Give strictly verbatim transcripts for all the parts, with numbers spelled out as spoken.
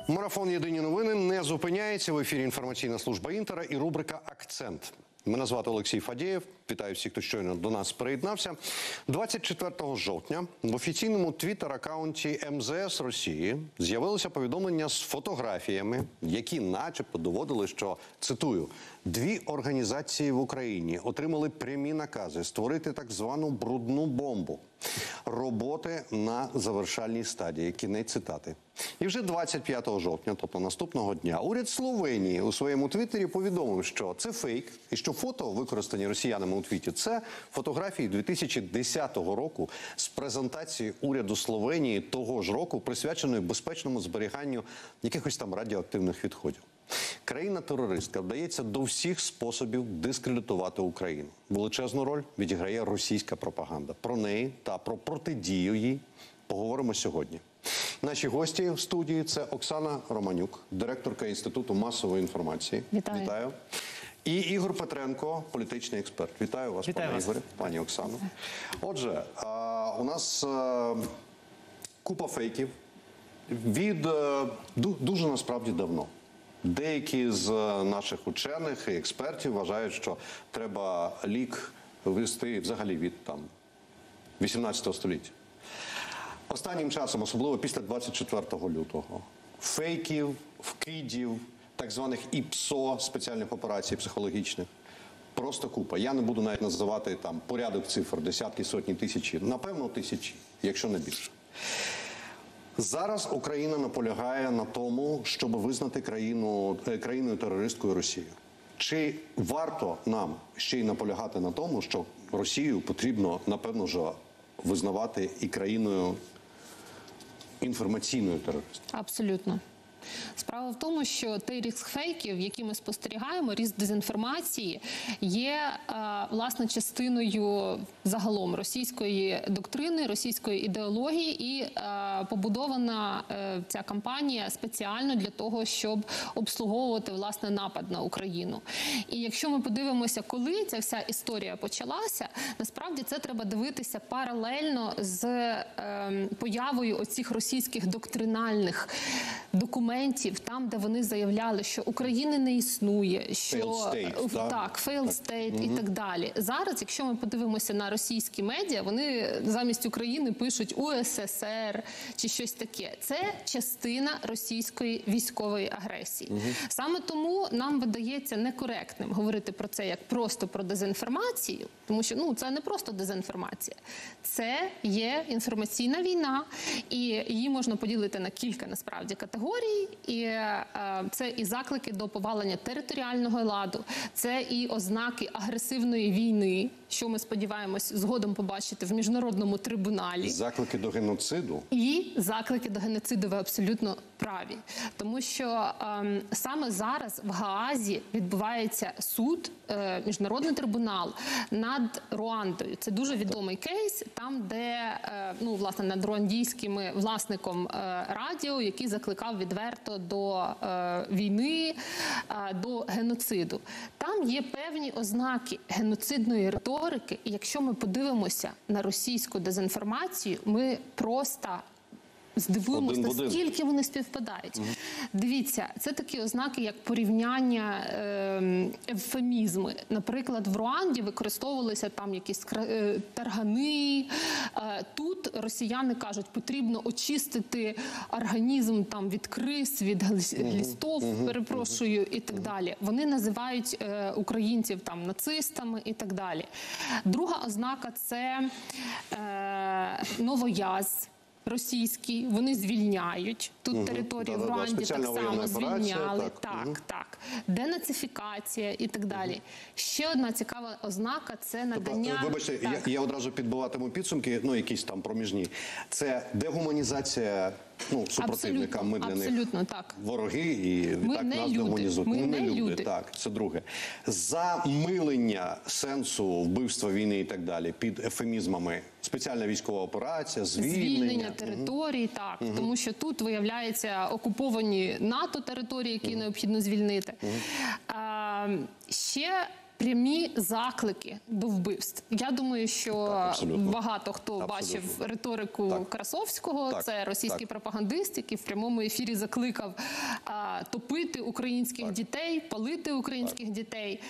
Марафон «Єдині новини» не зупиняється. В ефірі інформаційна служба «Інтера» і рубрика «Акцент». Мене звати Олексій Фадєєв. Вітаю всіх, хто щойно до нас приєднався. двадцять четвертого жовтня в офіційному твіттер-аккаунті ем зе ес Росії з'явилося повідомлення з фотографіями, які начебто доводили, що, цитую, «дві організації в Україні отримали прямі накази створити так звану брудну бомбу. Роботи на завершальній стадії». Кінець цитати. І вже двадцять п'ятого жовтня, тобто наступного дня, уряд Словенії у своєму твіттері повідомив, що це фейк, і що фото, використані росіянами у твіті, це фотографії дві тисячі десятого року з презентації уряду Словенії того ж року, присвяченої безпечному зберіганню якихось там радіоактивних відходів. Країна-терористка вдається до всіх способів дискредитувати Україну. Величезну роль відіграє російська пропаганда. Про неї та про протидію їй поговоримо сьогодні. Наші гості в студії – це Оксана Романюк, директорка Інституту масової інформації. Вітаю. Вітаю. І Ігор Петренко, політичний експерт. Вітаю вас, Вітаю пане вас. Ігорі, пані Оксано. Отже, а, у нас а, купа фейків від а, ду, дуже насправді давно. Деякі з наших учених і експертів вважають, що треба лік ввести взагалі від там вісімнадцятого століття. Останнім часом, особливо після двадцять четвертого лютого, фейків, вкидів, так званих і пе ес о, спеціальних операцій психологічних, просто купа. Я не буду навіть називати там порядок цифр, десятки, сотні, тисячі, напевно, тисячі, якщо не більше. Зараз Україна наполягає на тому, щоб визнати країну, країною терористкою Росію. Чи варто нам ще й наполягати на тому, що Росію потрібно, напевно, вже визнавати і країною інформаційною терористом? Абсолютно. Справа в тому, що той ріст фейків, який ми спостерігаємо, ріст дезінформації, є, власне, частиною загалом російської доктрини, російської ідеології, і побудована ця кампанія спеціально для того, щоб обслуговувати, власне, напад на Україну. І якщо ми подивимося, коли ця вся історія почалася, насправді це треба дивитися паралельно з появою оцих російських доктринальних документів, там, де вони заявляли, що України не існує, що failed state, так, так, failed state так. і так далі. Зараз, якщо ми подивимося на російські медіа, вони замість України пишуть у ес ес ер чи щось таке. Це частина російської військової агресії. Угу. Саме тому нам видається некоректним говорити про це як просто про дезінформацію, тому що ну, це не просто дезінформація. Це є інформаційна війна, і її можна поділити на кілька, насправді, категорій. І е, це і заклики до повалення територіального ладу, це і ознаки агресивної війни, що ми сподіваємось згодом побачити в міжнародному трибуналі. Заклики до геноциду. І заклики до геноциду, ви абсолютно праві. Тому що е, саме зараз в Гаазі відбувається суд, е, міжнародний трибунал над Руандою. Це дуже відомий кейс, там, де, е, ну, власне, над руандійським власником е, радіо, який закликав відверто до е, війни, е, до геноциду. Там є певні ознаки геноцидної риторики, і якщо ми подивимося на російську дезінформацію, ми просто здивуємося, наскільки вони співпадають. Угу. Дивіться, це такі ознаки, як порівняння, е, евфемізми. Наприклад, в Руанді використовувалися там якісь е, таргани. Е, тут росіяни кажуть, потрібно очистити організм там від криз, від глістов, угу. перепрошую, і так далі. Вони називають е, українців там нацистами і так далі. Друга ознака – це е, новояз російські, вони звільняють. Тут угу. територію да, в Руанді да, так само звільняли. Так, так. Угу. так. Денацифікація і так далі. Угу. Ще одна цікава ознака – це надання... Тобто, вибачте, я, я одразу підбиватиму підсумки, ну, якісь там проміжні. Це дегуманізація, ну, супротивника. Ми для абсолютно, них так. вороги і ми так не нас люди. дегуманізують. Ми, ми не не люди. люди. Так, це друге. Замилення сенсу вбивства, війни і так далі під ефемізмами. Спеціальна військова операція, звільнення. Звільнення територій, угу. так. Угу. Тому що тут виявляється окуповані НАТО території, які угу. необхідно звільнити. Угу. А, ще прямі заклики до вбивств. Я думаю, що абсолютно. багато хто Абсолютно. бачив риторику Так. Красовського. Так. Це російський Так. пропагандист, який в прямому ефірі закликав а, топити українських Так. дітей, палити українських дітей.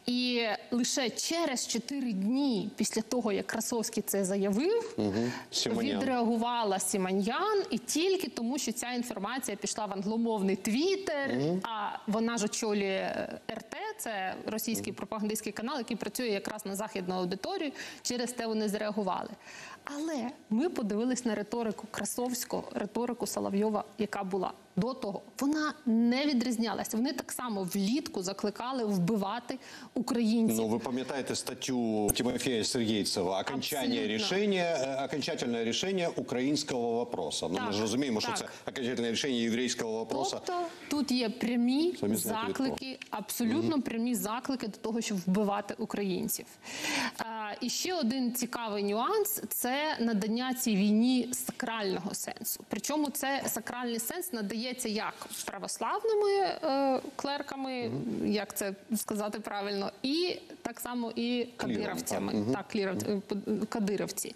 І лише через чотири дні після того, як Красовський це заявив, Симонян. відреагувала Сімоньян, і тільки тому, що ця інформація пішла в англомовний твіттер, а вона ж очолює РТ, це російський пропагандистський канал, який працює якраз на західну аудиторію, через те вони зреагували. Але ми подивились на риторику Красовського, риторику Соловйова, яка була до того. Вона не відрізнялася. Вони так само влітку закликали вбивати українців. Ну, вы пам'ятаєте статтю Тимофея Сергійцева «Окончание Абсолютно. решения, э, окончательное решение украинского вопроса». Ну, Так, ми ж розуміємо, що так. це окончательне рішення єврейського вопроса. Тобто тут є прямі Самі знаєте, від заклики, абсолютно прямі заклики до того, щоб вбивати українців. А, і ще один цікавий нюанс – це надання цій війні сакрального сенсу. Причому це сакральний сенс надається як православними е, клерками, як це сказати правильно, і так само і кадировцями. так. Так, кліров- е, кадировці.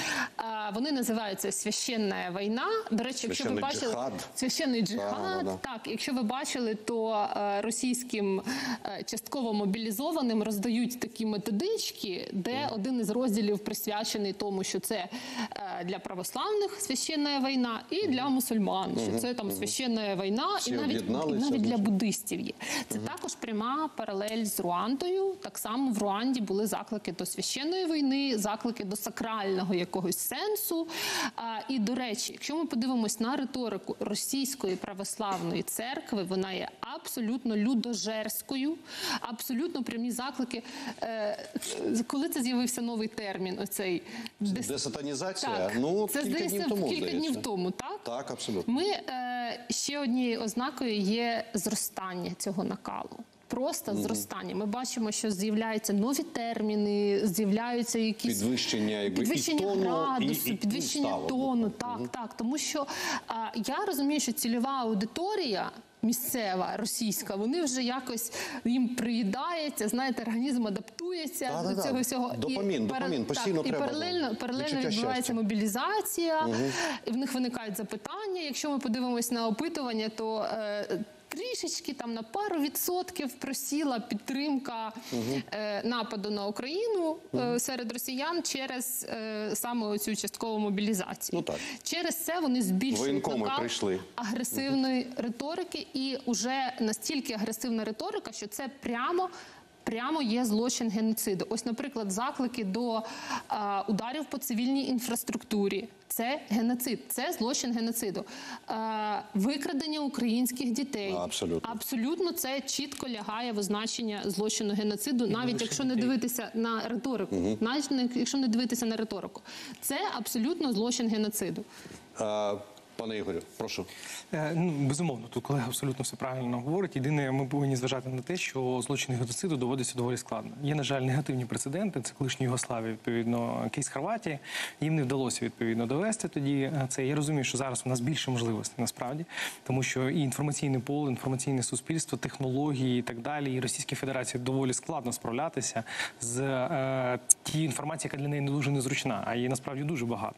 А, вони називаються «Священна війна». До речі, якщо ви Священний бачили... джихад. Священний джихад, Да, да, да. так, якщо ви бачили, то е, російським е, частково мобілізованим роздають такі методички, де один із розділів присвячений тому, що це е, для православних священна війна і для мусульман, що це там священна війна, Всі і навіть, і об'єдналися, навіть для значить. буддистів є. Це також пряма паралель з Руандою. Так само в Руанді були заклики до священної війни, заклики до сакрального якогось сенсу. А, і, до речі, якщо ми подивимось на риторику російської православної церкви, вона є абсолютно людожерською, абсолютно прямі заклики. Е, коли це з'явився новий термін, оцей дес- Десатанізація? Так, Ну, це кілька здається днів тому, кілька здається. днів тому, так? Так, абсолютно. Ми е, ще однією ознакою є зростання цього накалу. Просто зростання. Ми бачимо, що з'являються нові терміни, з'являються якісь Підвищення, якби, підвищення і тону, градусу, і- і підвищення ставок. тону. Так, так. Тому що а, я розумію, що цільова аудиторія місцева, російська, вони вже якось їм приїдається, знаєте, організм адаптується Да, до да, да. цього всього. Допамін, пара- допамін, постійно так, треба, І паралельно, да, паралельно відчуття відбувається щастя. мобілізація, і в них виникають запитання. Якщо ми подивимось на опитування, то е, трішечки там на пару відсотків просіла підтримка е, нападу на Україну е, серед росіян через е, саме цю часткову мобілізацію. Ну, так. Через це вони збільшують Воєнкоми накал прийшли. агресивної риторики, і уже настільки агресивна риторика, що це прямо Прямо є злочин геноциду. Ось, наприклад, заклики до а, ударів по цивільній інфраструктурі. Це геноцид, це злочин геноциду. А, викрадення українських дітей. Абсолютно. Абсолютно це чітко лягає в означення злочину геноциду, навіть якщо не дивитися на риторику. Навіть не- якщо не дивитися на риторику. Це абсолютно злочин геноциду. А, пане Ігорю, прошу. Е, Ну, безумовно, тут колега абсолютно все правильно говорить. Єдине, ми повинні зважати на те, що злочин геноциду доводиться доволі складно. Є, на жаль, негативні прецеденти. Це колишня Югославія, відповідно, кейс Хорватії. Їм не вдалося, відповідно, довести тоді це. Я розумію, що зараз у нас більше можливостей, насправді, тому що і інформаційне поле, інформаційне суспільство, технології і так далі, і Російській Федерації доволі складно справлятися з е, тією інформацією, яка для неї не дуже незручна, а її насправді дуже багато.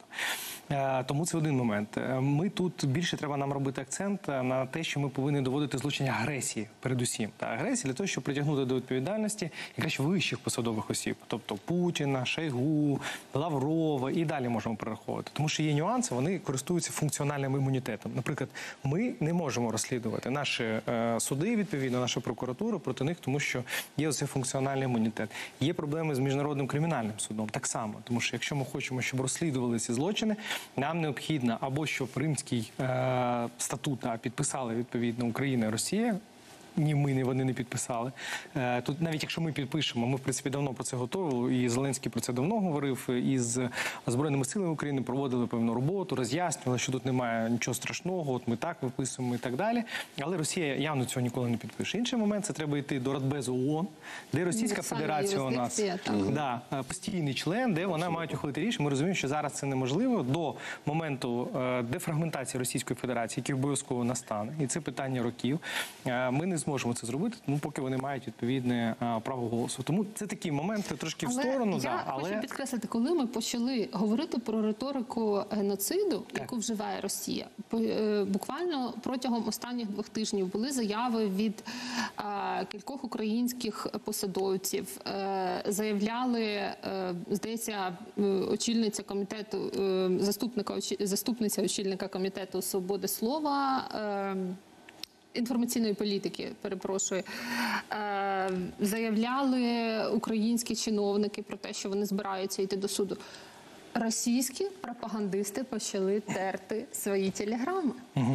Е, Тому це один момент. Е, Ми тут більше треба нам робити акцент на те, що ми повинні доводити злочин агресії, передусім. Та агресії для того, щоб притягнути до відповідальності якраз вищих посадових осіб, тобто Путіна, Шойгу, Лаврова і далі можемо перераховувати. Тому що є нюанси, вони користуються функціональним імунітетом. Наприклад, ми не можемо розслідувати наші е, суди, відповідно, наша прокуратура проти них, тому що є оцей функціональний імунітет. Є проблеми з Міжнародним кримінальним судом, так само. Тому що якщо ми хочемо, щоб розслідували ці злочини, нам необхідно або щоб Римський е, статут да, підписали відповідно Україна і Росія. Ні, ми не вони не підписали. Е, Тут навіть якщо ми підпишемо, ми в принципі давно про це готові. І Зеленський про це давно говорив. І з Збройними силами України проводили певну роботу, роз'яснювали, що тут немає нічого страшного. От ми так виписуємо і так далі. Але Росія явно цього ніколи не підпише. Інший момент це треба йти до Радбезу ООН, де Російська Універсальна Федерація у нас юрисдикція, так. да, е, постійний член, де вона має ухвалити рішення. Ми розуміємо, що зараз це неможливо до моменту е, дефрагментації Російської Федерації, який обов'язково настане. І це питання років. Е, Ми не зможемо це зробити, ну поки вони мають відповідне а, право голосу. Тому це такі моменти трошки в сторону. Я да, але хочу підкреслити, коли ми почали говорити про риторику геноциду, Так. яку вживає Росія, по- е, буквально протягом останніх двох тижнів були заяви від е, кількох українських посадовців. Е, заявляли, е, здається, е, очільниця комітету, е, заступника очі- заступниця очільника комітету свободи слова. Е, інформаційної політики, перепрошую, е, заявляли українські чиновники про те, що вони збираються йти до суду. Російські пропагандисти почали терти свої телеграми.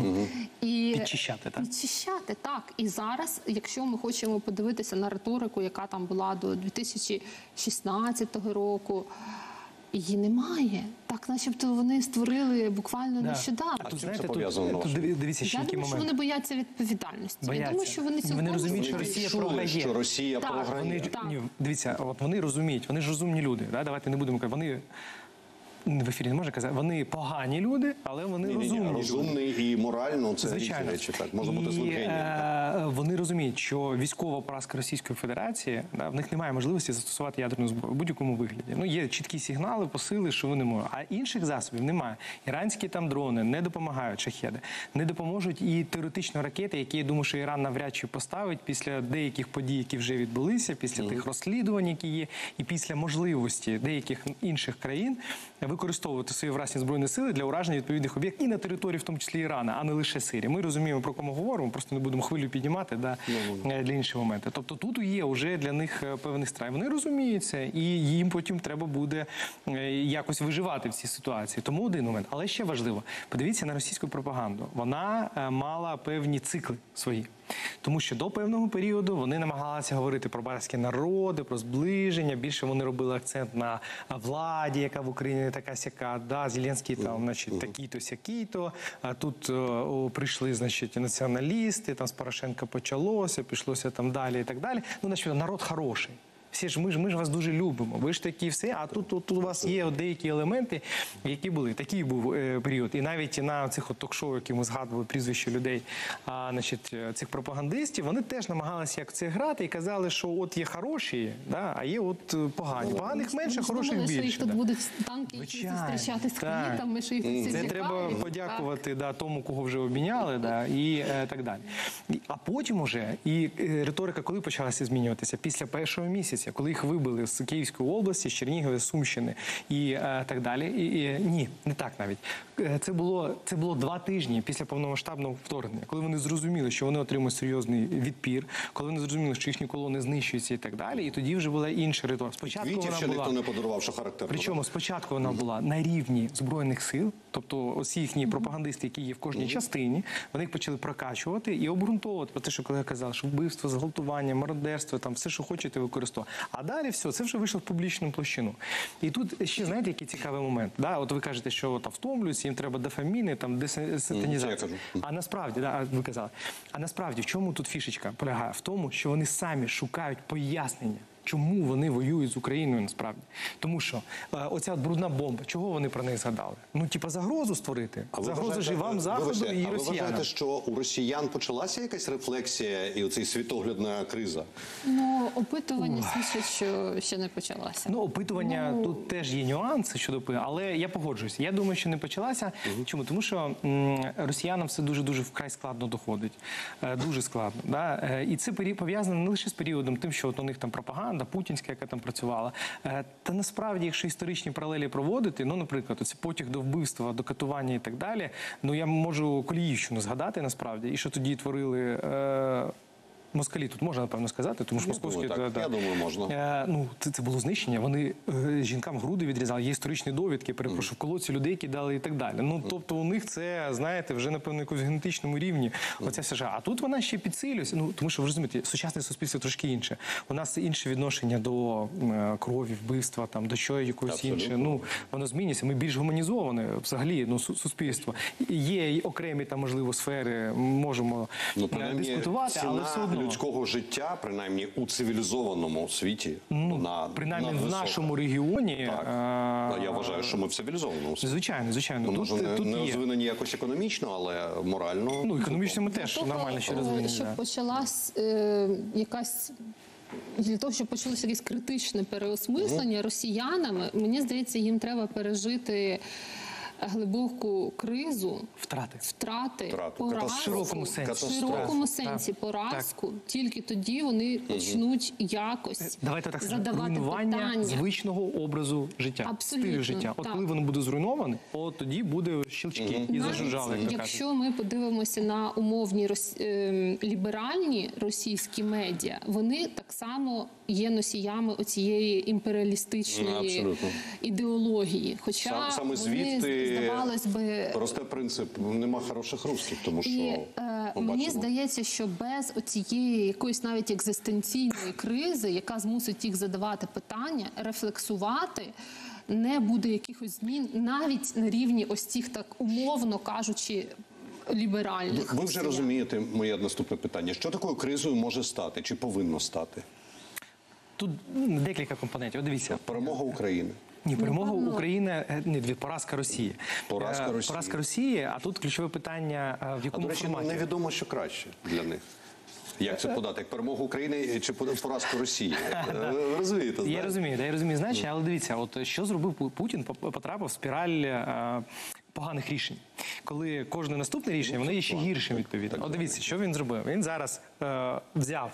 І підчищати, так? Підчищати, так. І зараз, якщо ми хочемо подивитися на риторику, яка там була до дві тисячі шістнадцятого року, її немає. Так, начебто вони створили буквально Да. нещодавно. А тут, чим знаєте, це тут, пов'язано, на тут вашу диві- дивіться ще Я який думаю, що момент. вони бояться відповідальності. Я Бояться. думаю, що вони Вони цілком розуміють, що розуміють. Росія Чули, програє. що Росія Так, програє. Вони, Так. ні, дивіться, от вони розуміють, вони ж розумні люди. Да? Давайте не будемо казати, вони в ефірі не можна казати, вони погані люди, але вони Ні, ні, розумні. ні, люди. розумний і морально це різні Звичайно. речі. Так, може бути І, зловження. е, вони розуміють, що військова поразка Російської Федерації, да, в них немає можливості застосувати ядерну зброю в будь-якому вигляді. Ну, є чіткі сигнали, посили, що вони можуть. А інших засобів немає. Іранські там дрони не допомагають, шахеди, не допоможуть і теоретично ракети, які, я думаю, що Іран навряд чи поставить після деяких подій, які вже відбулися, після тих розслідувань, які є, і після можливості деяких інших країн використовувати свої власні збройні сили для ураження відповідних об'єктів і на території, в тому числі Ірана, а не лише Сирії. Ми розуміємо, про кому говоримо, просто не будемо хвилю піднімати да, для інших моментів. Тобто тут є вже для них е, певний страх. Вони розуміють це, і їм потім треба буде е, якось виживати в цій ситуації. Тому один момент. Але ще важливо, подивіться на російську пропаганду. Вона е, мала певні цикли свої. Тому що до певного періоду вони намагалися говорити про братські народи, про зближення. Більше вони робили акцент на владі, яка в Україні не така сяка. Да, Зеленський там, значить, такий-то, сякий-то. А тут о, прийшли, значить, націоналісти, там з Порошенка почалося, пішлося там далі і так далі. Ну, значить, народ хороший. Всі ж ми ж ми ж вас дуже любимо. Ви ж такі все. А тут, тут, тут у вас є от деякі елементи, які були. Такий був е, період. І навіть на цих от ток-шоу, які ми згадували прізвища людей, а, значить, цих пропагандистів, вони теж намагалися як це грати і казали, що от є хороші, да, а є от погані. Поганих менше, Ми ж хороших думали, що їх більше. тут Да. будуть танки які Звичайно, зустрічати з так. квітами, що їх всі Це чекають. треба подякувати да, тому, кого вже обміняли, да, і е, так далі. І- А потім уже і е, риторика коли почалася змінюватися? Після першого місяця, коли їх вибили з Київської області, з Чернігова, з Сумщини і е, так далі. І, і, ні, не так навіть. Е, Це було, це було два тижні після повномасштабного вторгнення, коли вони зрозуміли, що вони отримують серйозний відпір, коли вони зрозуміли, що їхні колони знищуються і так далі. І тоді вже була інша риторика. Спочатку Квітів вона ще була... ніхто не подарував, що характерно. Причому спочатку вона була на рівні Збройних сил, тобто ось їхні пропагандисти, які є в кожній частині, вони їх почали прокачувати і обґрунтовувати про те, що колега казав, що вбивство, зґвалтування, мародерство, там все, що хочете, використовувати. А далі все, це вже вийшло в публічну площину. І тут ще, знаєте, який цікавий момент. Да? От ви кажете, що там втомлюються, їм треба дофаміни, там десатанізація. Це я кажу. А насправді, да, ви казали, а насправді в чому тут фішечка полягає? В тому, що вони самі шукають пояснення. Чому вони воюють з Україною насправді? Тому що е, оця от брудна бомба, чого вони про неї згадали? Ну, типа, загрозу створити. А ви Загрозу вважаєте- ж і вам, Заходу, вибачте, і а ви росіянам. вважаєте, що у росіян почалася якась рефлексія і оцей світоглядна криза? Ну, опитування свідчать, що ще не почалася. Ну, опитування, Ну, тут теж є нюанси щодо опитування, але я погоджуюся. Я думаю, що не почалася. Чому? Тому що м, росіянам все дуже-дуже вкрай складно доходить. Е, дуже складно. Да? Е, і це пері- пов'язано не лише з періодом тим, що от у них там пропаганда, путінська, яка там працювала. Е, та насправді, якщо історичні паралелі проводити, ну, наприклад, оце потяг до вбивства, до катування і так далі, ну, я можу Коліївщину згадати насправді, і що тоді творили... Е, москалі тут можна, напевно, сказати, тому що Я московські... думаю, так. да, Я да. думаю, можна. Е, ну, це, це було знищення. Вони е, жінкам груди відрізали, є історичні довідки, перепрошую, в колодці людей кидали і так далі. Ну, тобто у них це, знаєте, вже, напевно, на якомусь генетичному рівні оця вся жага. А тут вона ще підсилюється, ну, тому що, ви розумієте, сучасне суспільство трошки інше. У нас інше відношення до е, крові, вбивства, там, до чого якогось Абсолютно. інше. Ну, воно змінюється. Ми більш гуманізоване взагалі, ну, су- суспільство. Є й окремі, там, можливо, сфери, можемо Ну, е, принаймні, дискутувати, але ціна все одно. людського життя, принаймні у цивілізованому світі, Ну, на принаймні в надвисока. нашому регіоні. Так. а, Я вважаю, що ми в цивілізованому світі. Звичайно, звичайно. Ну, Тут, може, не, тут не є. розвинені якось економічно, але морально. Ну, економічно ми теж Того, нормально ще е, розвинені. Щоб да. почалась е, якась. Для того, щоб почалося якесь критичне переосмислення росіянами, мені здається, їм треба пережити глибоку кризу, Втрати. втрати, Втрату. поразку, Катастрофу. В широкому сенсі. в Катастрофу. широкому Так, сенсі так, поразку. Тільки тоді вони почнуть якось Давайте так скажемо, задавати руйнування питання. звичного образу життя, Абсолютно, стилю життя. От так. коли воно буде зруйноване, от тоді буде щелчки і Навіть зажужжали, як то кажуть. якщо ми подивимося на умовні рос... е, ліберальні російські медіа, вони так само є носіями оцієї імперіалістичної Абсолютно. ідеології. Хоча Сам- саме вони, звідти здавалось би, Росте принцип «нема хороших русських», тому що і е, ми мені бачимо. здається, що без оцієї якоїсь навіть екзистенційної кризи, яка змусить їх задавати питання, рефлексувати, не буде якихось змін навіть на рівні ось цих, так умовно кажучи, ліберальних. Ви вже розумієте моє наступне питання. Що такою кризою може стати чи повинно стати? Тут м, декілька компонентів. От дивіться. Перемога України. Ні, перемога Напевно. України, е, ні, дві, поразка Росії. Поразка Е, Росії. Поразка Росії, а тут ключове питання, е, в А, якому до речі, форматі. невідомо, що краще для них. Як це подати? Як перемогу України чи поразку Росії? Ви розумієте, Я знаєте? розумію, да, я розумію значення, але дивіться, от що зробив Пу- Путін, Поп- потрапив в спіраль е, поганих рішень. Коли кожне наступне рішення, воно є ще гіршим, відповідно. От дивіться, що він зробив. Він зараз е, взяв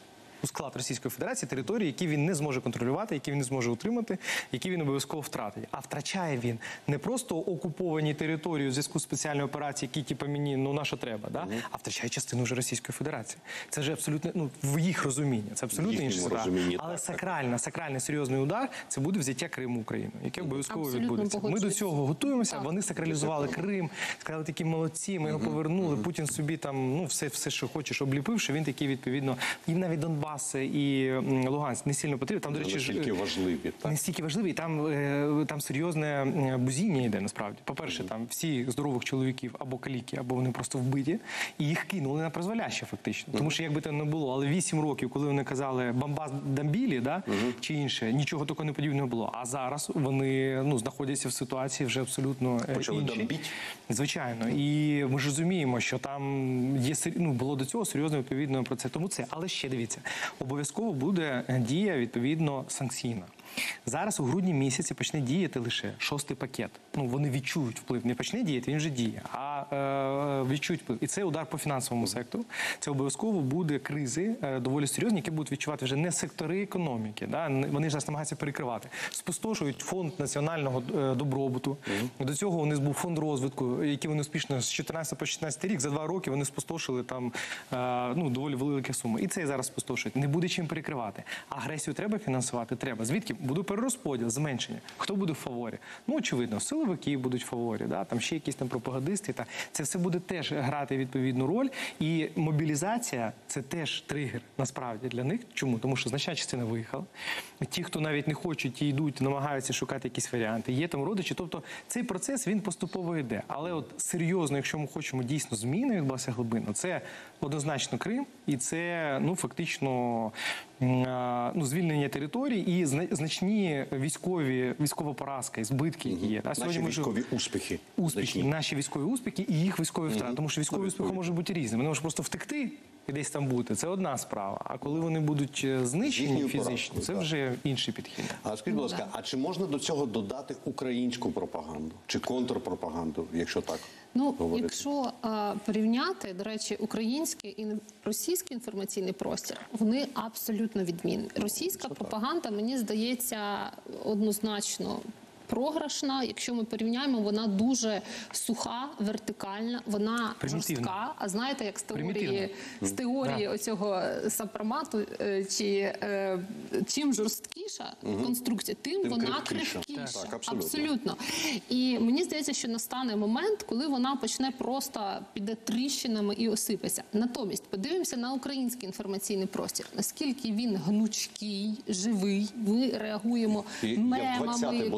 у склад Російської Федерації території, які він не зможе контролювати, які він не зможе утримати, які він обов'язково втратить. А втрачає він не просто окуповані території у зв'язку з спеціальною операцією, які типу мені, ну на що треба, да? а втрачає частину вже Російської Федерації. Це вже абсолютно, ну, в їх розумінні, це абсолютно В інша їхньому справа. розумінні, Але так, так. сакральна, сакральний серйозний удар, це буде взяття Криму Україною, яке обов'язково Абсолютно відбудеться. Ми до погоджуюсь. цього готуємося, Так. вони сакралізували Крим, сказали, такі молодці, ми його повернули, Путін собі там, ну, все, все, що хочеш, обліпив, що він такий, відповідно, їм навіть Донбас і м, Луганськ не сильно потрібно. Там, до речі, ж- Настільки важливі. Так. не стільки важливий, там, е, там серйозне е, бузіння йде насправді. По-перше, там всі здорових чоловіків або каліки, або вони просто вбиті, і їх кинули на призволяще фактично. Тому що якби там не було, але вісім років, коли вони казали «Бамбас Дамбілі», да, чи інше, нічого такого не подібного було. А зараз вони, ну, знаходяться в ситуації вже абсолютно е, Почали іншій. дамбіть. Звичайно. І ми ж розуміємо, що там є сер- ну, було до цього серйозно відповідно про це. Тому це, але ще дивіться, обов'язково буде дія відповідно санкційна. Зараз у грудні місяці почне діяти лише шостий пакет. Ну вони відчують вплив. Не почне діяти, він вже діє, а е, відчують вплив. І це удар по фінансовому сектору. Це обов'язково буде кризи е, доволі серйозні, які будуть відчувати вже не сектори економіки. Да? не- Вони ж нас намагаються перекривати. Спустошують фонд національного е, добробуту. До цього у них був фонд розвитку, який вони успішно з чотирнадцятого по шістнадцятий рік за два роки вони спустошили там е, ну доволі великі суми. І це зараз спустошують. Не буде чим перекривати. Агресію треба фінансувати? Треба. Звідки? Буде перерозподіл, зменшення. Хто буде в фаворі? Ну, очевидно, силовики будуть в фаворі, да? Там ще якісь там пропагандисти. Та. Це все буде теж грати відповідну роль. І мобілізація – це теж тригер, насправді, для них. Чому? Тому що значна частина виїхала. Ті, хто навіть не хочуть, ті йдуть, намагаються шукати якісь варіанти. Є там родичі. Тобто цей процес, він поступово йде. Але от серйозно, якщо ми хочемо дійсно зміни відбулася глибинно, це однозначно Крим і це, ну, фактично, м, а, ну, звільнення територій і зна- значні військові, військова поразка і збитки, які є. А Наші сьогодні ми ж- військові успіхи. успіхи, значні. наші військові успіхи і їх військові втрати. Тому що військові успіхи відповідь. можуть бути різні. Вони можуть просто втекти і десь там бути. Це одна справа. А коли вони будуть е, знищені Їхньою фізично, поразкою, це так. вже інший підхід. А скажіть, будь ласка, а чи можна до цього додати українську пропаганду? Чи контрпропаганду, якщо так Ну, говорити? якщо е, порівняти, до речі, український і російський інформаційний простір, вони абсолютно відмінні. Російська пропаганда, мені здається, однозначно програшна. Якщо ми порівняємо, вона дуже суха, вертикальна, вона Примітивна. жорстка. А знаєте, як з теорії, Примітивна. з теорії Да. оцього сопромату, е, чи е, чим жорсткіша конструкція, тим, Тим вона крихкіша. крихкіша. Так, абсолютно. Абсолютно. І мені здається, що настане момент, коли вона почне просто піде тріщинами і осипеться. Натомість подивимося на український інформаційний простір. Наскільки він гнучкий, живий. Ми реагуємо І я в мемами двадцяте буду говорити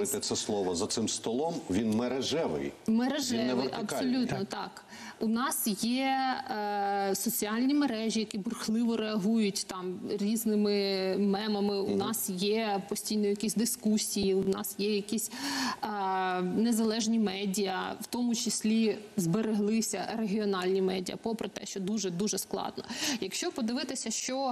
говорите це слово, за цим столом він мережевий. Він не Мережевий, вертикальний. абсолютно так. У нас є е, соціальні мережі, які бурхливо реагують там різними мемами. У нас є постійно якісь дискусії, у нас є якісь е, незалежні медіа, в тому числі збереглися регіональні медіа, попри те, що дуже-дуже складно. Якщо подивитися, що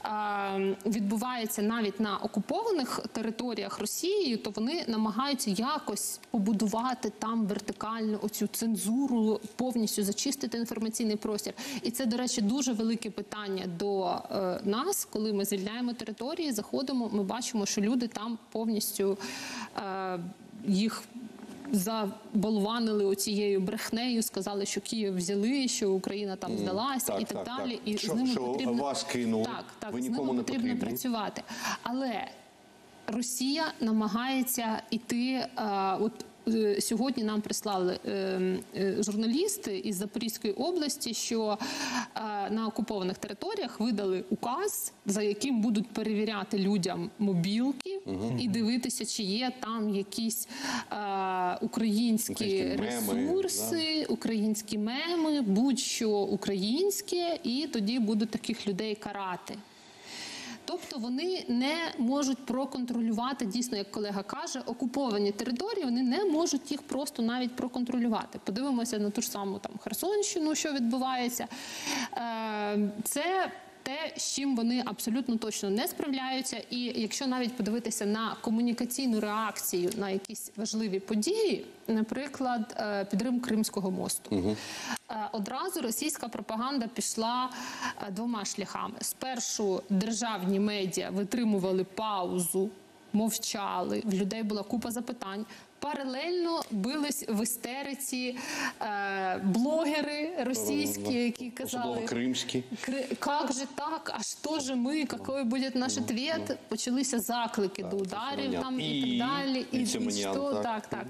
е, відбувається навіть на окупованих територіях Росією, то вони намагаються якось побудувати там вертикально оцю цензуру, повністю зачистити інформаційний простір. І це, до речі, дуже велике питання до е, нас, коли ми звільняємо території, заходимо, ми бачимо, що люди там повністю е, їх заболванили оцією брехнею, сказали, що Київ взяли, що Україна там здалася Так, і так, так, далі. так. І Що- з ними що потрібно вас кинули, так, так, ви з нікому ними не потрібно потрібні. працювати. Але Росія намагається іти. Е, от е, сьогодні нам прислали е, е, журналісти із Запорізької області, що е, на окупованих територіях видали указ, за яким будуть перевіряти людям мобілки і дивитися, чи є там якісь е, українські, Українські меми, ресурси, українські меми, будь-що українське, і тоді будуть таких людей карати. Тобто вони не можуть проконтролювати, дійсно, як колега каже, окуповані території, вони не можуть їх просто навіть проконтролювати. Подивимося на ту ж саму там Херсонщину, що відбувається. Е, Це те, з чим вони абсолютно точно не справляються. І якщо навіть подивитися на комунікаційну реакцію на якісь важливі події, наприклад, е, підрив Кримського мосту, угу. одразу російська пропаганда пішла е, двома шляхами. Спершу державні медіа витримували паузу, мовчали, в людей була купа запитань. Паралельно бились в істериці е, блогери російські, які казали, кримські. як же так, а що же ми, який буде наш ответ? Почалися заклики до ударів там і, І- так далі. і І, і Симонян, що? так. Так, так.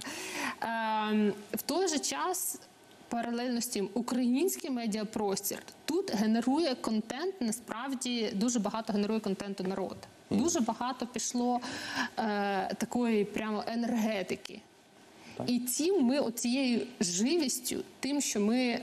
Е, в той же час, паралельно з тим, український медіапростір тут генерує контент, насправді дуже багато генерує контенту народ. Дуже багато пішло е, такої прямо енергетики. І тим ми оцією живістю, тим, що ми, е,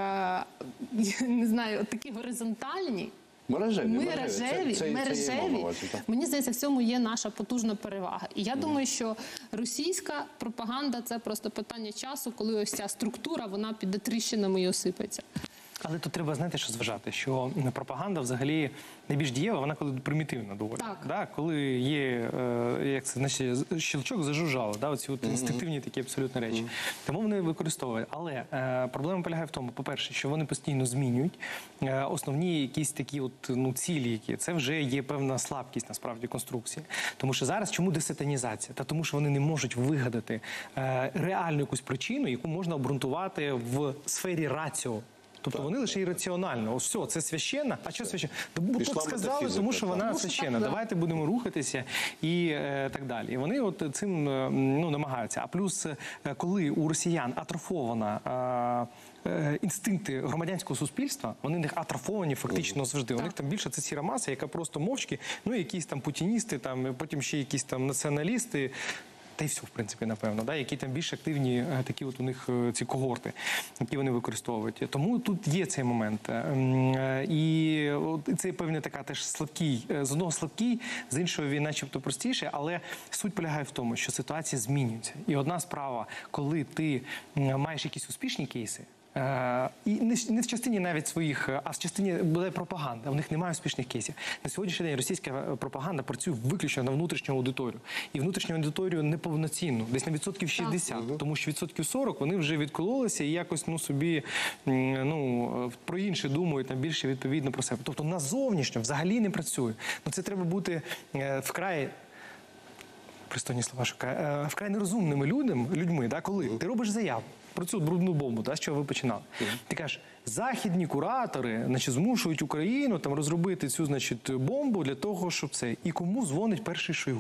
не знаю, от такі горизонтальні, Мережеві. ми мережеві. мережеві, Це- це- це я мережеві. мав на увазі, так. Мені здається, в цьому є наша потужна перевага. І я думаю, що російська пропаганда – це просто питання часу, коли ось ця структура, вона піде тріщинами і осипеться. Але тут треба, знаєте, що зважати, що пропаганда взагалі найбільш дієва, вона коли примітивна доволі. Так. Да? Коли є, е, як це, значить, щелчок зажужжало, да? оці от інстинктивні такі абсолютно речі. Тому вони використовують. Але е, проблема полягає в тому, по-перше, що вони постійно змінюють е, основні якісь такі от, ну, цілі, які це вже є певна слабкість, насправді, конструкції. Тому що зараз чому десатанізація? Та тому що вони не можуть вигадати е, реальну якусь причину, яку можна обґрунтувати в сфері раціо. Тобто вони лише ірраціонально. Ось все, це священна. А що священна? Бо Пішла так сказали, метафізика, тому що вона так. священна. Так, Давайте будемо рухатися і е, так далі. І вони от цим е, ну, намагаються. А плюс, е, коли у росіян атрофована е, е, інстинкти громадянського суспільства, вони в них атрофовані фактично завжди. У них там більше це сіра маса, яка просто мовчки, ну якісь там путіністи, там потім ще якісь там націоналісти. Та й все, в принципі, напевно, да? Які там більш активні е, такі от у них е, ці когорти, які вони використовують. Тому тут є цей момент. Ем, е, І от це певне така теж слабкий, е, з одного слабкий, з іншого він начебто простіше, але суть полягає в тому, що ситуація змінюється. І одна справа, коли ти м, маєш якісь успішні кейси, Е, і не, не в частині навіть своїх, а в частині буде пропаганда. У них немає успішних кейсів. На сьогоднішній день російська пропаганда працює виключно на внутрішню аудиторію. І внутрішню аудиторію неповноцінну, десь на відсотків шістдесят. Так. Тому що відсотків сорок вони вже відкололися і якось ну, собі ну, про інше думають, там більше відповідно про себе. Тобто на зовнішньо взагалі не працює. Ну, це треба бути е, вкрай... Пристойні слова шукаю. Вкрай нерозумними людям, людьми, да, коли ти робиш заяву про цю брудну бомбу, да, з чого ви починали. Ти кажеш, західні куратори, значить, змушують Україну там розробити цю, значить, бомбу для того, щоб це. І кому дзвонить перший Шойгу?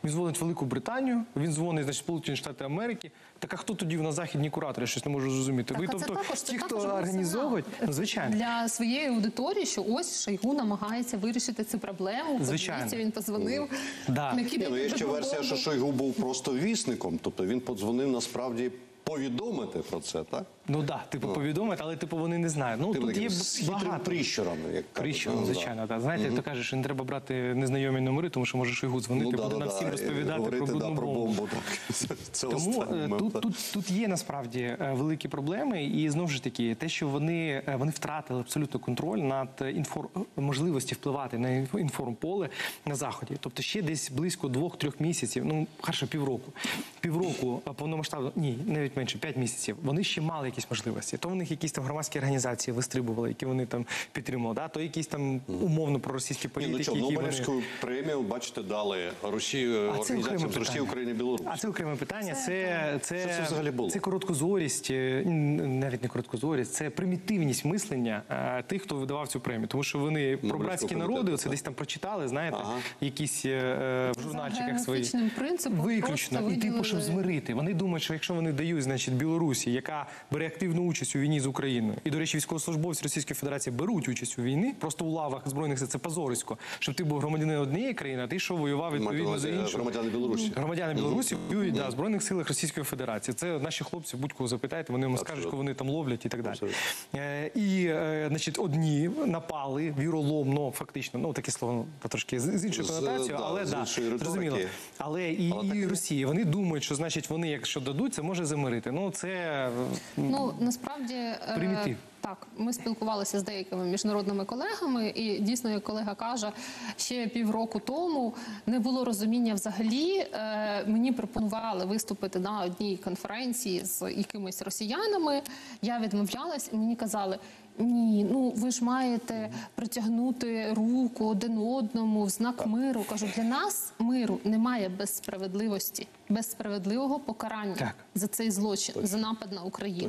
він дзвонить в Велику Британію, він дзвонить, значить, Сполучені Штати Америки. Так а хто тоді в нас західні куратори? Я щось не можу зрозуміти. Так, Ви, а це тобто, також- це ті, хто також був організовують, сигнал ну, звичайно. для своєї аудиторії, що ось Шойгу намагається вирішити цю проблему. Звичайно. Подивіться, він позвонив. Да. Не Ні, кидайте ну є ще бомбу. версія, що Шойгу був просто вісником, тобто він подзвонив насправді повідомити про це, так? Ну так, да, типу, повідомити, але типу вони не знають. Ну, Тим тут є таким з хитрим багато. прищуром, як кажуть. Прищуром, Ну, да. звичайно, так. Знаєте, як то кажеш, що не треба брати незнайомі номери, тому що може Шойгу дзвонити, Ну, да, буде да, нам да, всім і розповідати говорити, про да, брудну про бомбу. бомбу. Так. Це, це Тому останній е, момент, тут, так. тут, тут є насправді е, великі проблеми, і знову ж таки, те, що вони, е, вони втратили абсолютно контроль над інфор... можливості впливати на інф- інформполе на заході. Тобто ще десь близько двох-трьох місяців, ну хорошо, півроку. Півроку е, повномасштабно, ні, навіть менше, п'ять місяців. Вони ще мали якісь можливості. То в них якісь там громадські організації вистрибували, які вони там підтримували, да? То якісь там умовно проросійські Ні, політики, ну що, які вони... Нобелівську премію, бачите, дали Росії, А це організаціям окреме з Росії, питання. України і Білорусі. А це окреме питання. Це, це, Що це взагалі було? це короткозорість, е, н- навіть не короткозорість, це примітивність мислення е, тих, хто видавав цю премію. Тому що вони про братські комітету, народи, так. оце десь там прочитали, знаєте, Ага. якісь е, е, в журнальчиках своїх. географічним принципом Виключно. просто І типу, щоб виділили- змирити. Вони думають, що якщо вони дають, значить, Білорусі, яка бере активну участь у війні з Україною, і, до речі, військовослужбовці Російської Федерації беруть участь у війні, просто у лавах Збройних сил, це позорисько, щоб ти був громадянином однієї країни, а ти що воював Маєте на відповідно увазі, за іншу. громадяни Білорусі. Громадяни Білорусі воюють да, в Збройних силах Російської Федерації. Це наші хлопці, будь-кого запитайте, вони вам скажуть, Абсолютно. що вони там ловлять і так далі. Абсолютно. Е, і, е, значить, одні напали віроломно, фактично, ну таке слово трошки з, з іншою З, конотацією, да, але з да, іншої риторики. зрозуміло. Але і, Але так і і- Росія, вони думають, що значить вони, якщо дадуть, це може замирити. Ну це е, Ну насправді е, Примітив. так. Ми спілкувалися з деякими міжнародними колегами, і дійсно, як колега каже, ще півроку тому не було розуміння взагалі. Е, мені пропонували виступити на одній конференції з якимись росіянами. Я відмовлялась, і мені казали. Ні, ну ви ж маєте протягнути руку один одному в знак миру. Кажу, для нас миру немає без справедливості, без справедливого покарання Так. за цей злочин, за напад на Україну.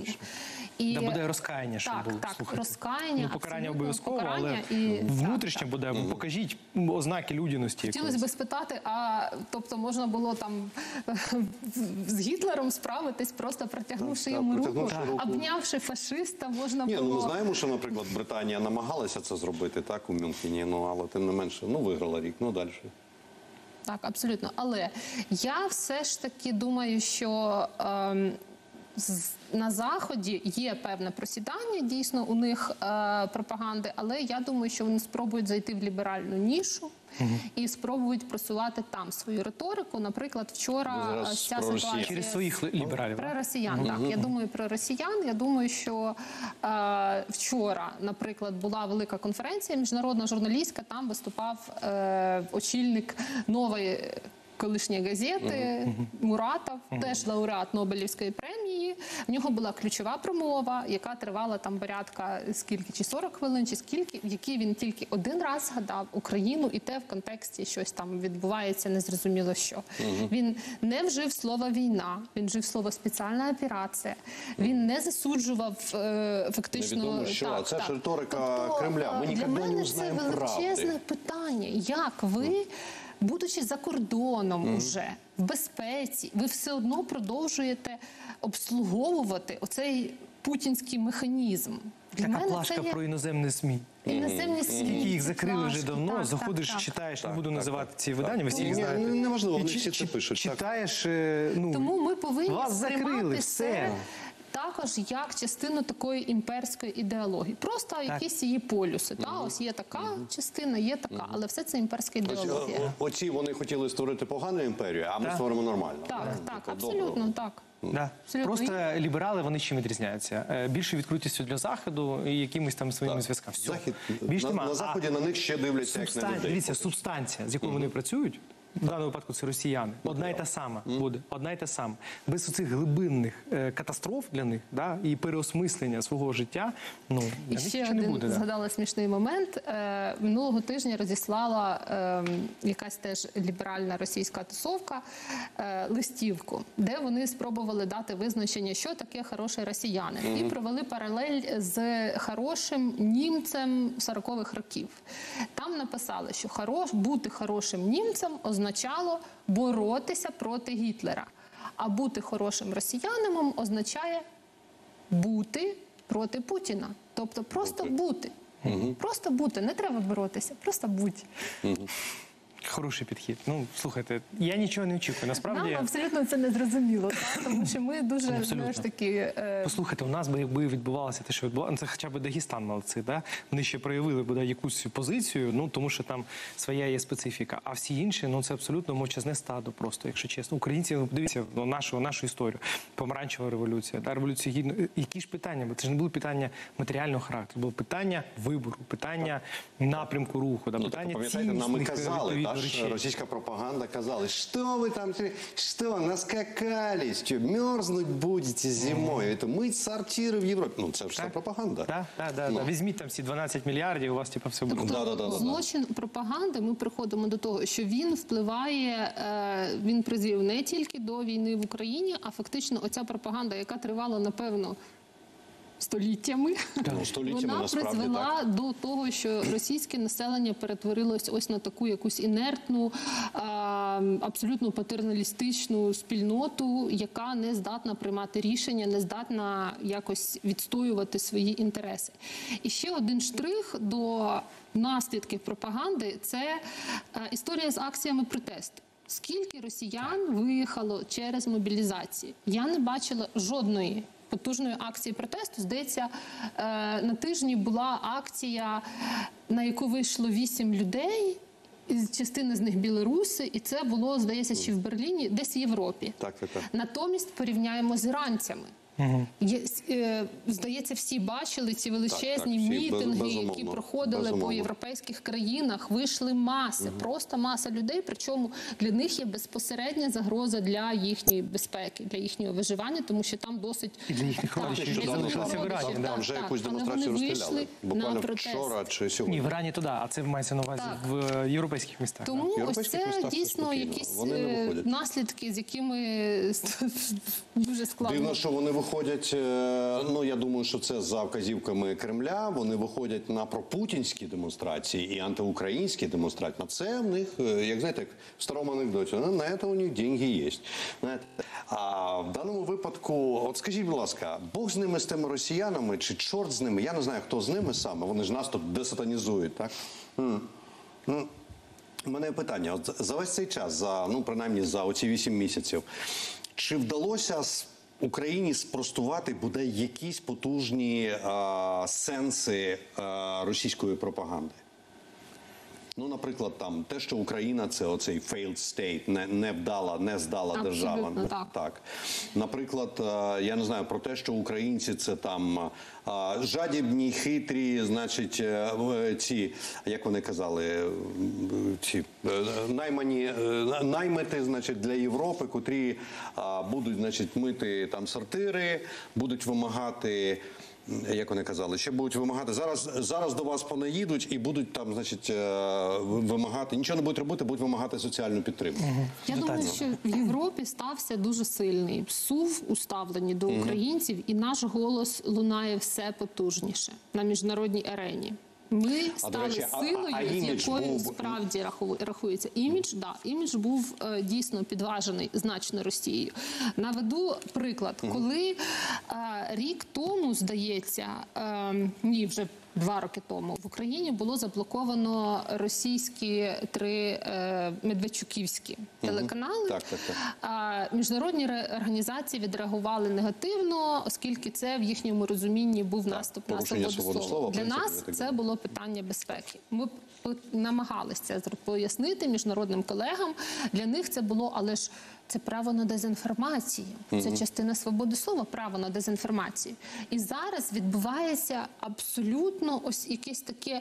І да буде розкаяння, щоб так, було. так, Слухайте. розкаяння, Ну, покарання абсолютно обов'язково, покарання але і- внутрішнє так, буде, або покажіть ознаки людяності. хотілося якоїсь. би спитати, а тобто можна було там з Гітлером справитись, просто протягнувши Так, йому руку, протягнувши руку. обнявши фашиста, можна Ні, ну було. ми знаємо, що, наприклад, Британія намагалася це зробити, так, у Мюнхені, ну, але тим не менше, ну, виграла рік, ну, далі. Так, абсолютно. Але я все ж таки думаю, що ем, з- на Заході є певне просідання, дійсно, у них е, пропаганди, але я думаю, що вони спробують зайти в ліберальну нішу і спробують просувати там свою риторику. Наприклад, вчора Зараз е, ця про Росію. ситуація... Через своїх лі- лібералів. Про росіян, так. Я думаю про росіян. Я думаю, що е, вчора, наприклад, була велика конференція міжнародна журналістська, там виступав е, очільник нової колишньої газети Муратов, теж лауреат Нобелівської премії. В нього була ключова промова, яка тривала там порядка скільки, чи сорок хвилин, чи скільки, в якій він тільки один раз згадав Україну, і те в контексті щось там відбувається, незрозуміло що. Він не вжив слова війна, він вжив слово спеціальна операція. Він не засуджував е, фактично... Невідомо що, а це ж риторика Кремля. Ми е, ніколи для не мене узнаємо це величезне правди. питання. Як ви, будучи за кордоном уже, в безпеці, ви все одно продовжуєте обслуговувати оцей путінський механізм? Для Така мене плашка це є про іноземні СМІ. іноземні світи. Які їх закрили вже давно, Так, заходиш, так, так. читаєш, не буду називати ці видання, ви всі їх Ні, знаєте. ні, неважливо, І вони чи- всі це чи- пишуть, так. Читаєш, е, ну, Тому ми повинні вас закрили, сприймати все. це також як частину такої імперської ідеології. Просто якісь її полюси. Та, ось є така частина, є така, але все це імперська Ось, ідеологія. о- о- Оці вони хотіли створити погану імперію, а ми Так. створимо нормально. Так, так, Тобто, абсолютно добре. так. Да. Абсолютно. Просто ліберали, вони чим відрізняються? Е, Більше відкритістю для Заходу і якимись там своїми зв'язками. Все. Захід, Більш на, нема. на А Заході на них ще дивляться, як на субстан- людей. Дивіться, субстанція, з якою вони працюють, в даному випадку це росіяни, одна і та сама буде, одна і та сама. Без цих глибинних е, катастроф для них, да, і переосмислення свого життя, ну, для І них ще нічого не один буде. Да. згадала смішний момент. Е, минулого тижня розіслала е, якась теж ліберальна російська тусовка е, листівку, де вони спробували дати визначення, що таке хороший росіянин, і провели паралель з хорошим німцем сорокових років. Там написали, що хорош, бути хорошим німцем означає означало боротися проти Гітлера. А бути хорошим росіянином означає бути проти Путіна. Тобто просто бути. Угу. Просто бути. Не треба боротися, просто будь. Угу. Хороший підхід. Ну, слухайте, я нічого не очікую. Насправді... Нам абсолютно це не зрозуміло, так? Тому що ми дуже, знаєш, такі... Е... Послухайте, у нас би, якби відбувалося те, що відбувалося, це хоча б Дагестан молодці, да? Вони ще проявили бодай якусь позицію, ну, тому що там своя є специфіка. А всі інші, ну, це абсолютно мовчазне стадо просто, якщо чесно. Українці, ну, подивіться ну, нашу, нашу історію. Помаранчева революція, да? Революція Гідності. Які ж питання? Бо це ж не були питання матеріального характеру, було питання вибору, питання напрямку руху, да? Ну, питання пам'ятаєте, нам і казали, цінностних, та, російська пропаганда казала, что вы там, что, наскакались, что, мерзнуть будете зимою, это мыть сортиры в Європі. Ну, це ж все пропаганда. Так, так, так. Ну. Візьміть там всі дванадцять мільярдів, у вас типу, все буде. Тобто, Да, да, да, да, злочин пропаганди, ми приходимо до того, що він впливає, е, він призвів не тільки до війни в Україні, а фактично оця пропаганда, яка тривала, напевно, століттями, Ну, століттями, вона насправді, призвела так. до того, що російське населення перетворилось ось на таку якусь інертну, а, абсолютно патерналістичну спільноту, яка не здатна приймати рішення, не здатна якось відстоювати свої інтереси. І ще один штрих до наслідків пропаганди – це а, історія з акціями протесту. Скільки росіян виїхало через мобілізацію? Я не бачила жодної потужної акції протесту. Здається, на тижні була акція, на яку вийшло вісім людей, частина з них білоруси, і це було, здається, чи в Берліні, десь в Європі. Так, так, так. Натомість порівняємо з іранцями. Угу. Є, е, здається, всі бачили ці величезні Так, так, всі, мітинги, безумовно, які проходили безумовно. по європейських країнах. Вийшли маси, угу. просто маса людей, причому для них є безпосередня загроза для їхньої безпеки, для їхнього виживання, тому що там досить... І для їхніх родичів, для що їхніх залишилися в Ірані. родичів, Да. Там вже так, якусь але демонстрацію вони розстріляли. вийшли Буквально на протест. вчора чи сьогодні. Ні, в Ірані туди, а це мається на увазі Так. в е, європейських містах. Тому ось Європейських це містах дійсно спокійно. якісь Вони не е, виходять. наслідки, з якими дуже складно. Дивно, що вони виходять, е, ну я думаю, що це за вказівками Кремля, вони виходять на пропутінські демонстрації і антиукраїнські демонстрації. На це в них, е, як знаєте, як в старому анекдоті, на, на це у них деньги є. Знаєте? А в даному випадку, от скажіть, будь ласка, Бог з ними, з тими росіянами, чи чорт з ними, я не знаю, хто з ними саме, вони ж нас тут десатанізують, так? М. М. У мене питання, от за весь цей час, за, ну принаймні за оці вісім місяців, чи вдалося з Україні спростувати буде якісь потужні а, сенси а, російської пропаганди? Ну, наприклад, там те, що Україна це оцей failed state, не, не вдала, не здала Абсолютно держава. так. Так. Наприклад, а, я не знаю, про те, що українці це там а, жадібні, хитрі, значить, е, ці, як вони казали, е, ці е, наймані, е, наймити, значить, для Європи, котрі а, будуть, значить, мити там сортири, будуть вимагати. Як вони казали, ще будуть вимагати. Зараз, зараз до вас понаїдуть і будуть там, значить, е, вимагати. Нічого не будуть робити, будуть вимагати соціальну підтримку. Угу. Я думаю, що в Європі стався дуже сильний сув у ставленні до українців, і наш голос лунає все потужніше на міжнародній арені. Ми стали речі, а- силою, а- а з імідж якою був- справді раху- рахується. Імідж, да, імідж був е, дійсно підважений значно Росією. Наведу приклад, коли е, рік тому, здається, е, ні, вже два роки тому в Україні було заблоковано російські три е, медведчуківські телеканали. Так, так, так. А міжнародні ре- організації відреагували негативно, оскільки це в їхньому розумінні був наступ на порушення свободу свободи слова. слова, в Для принципі, нас і так це далі. було питання безпеки. Ми п- намагалися це зр- пояснити міжнародним колегам. Для них це було, але ж це право на дезінформацію. Це частина свободи слова, право на дезінформацію. І зараз відбувається абсолютно ось якесь таке...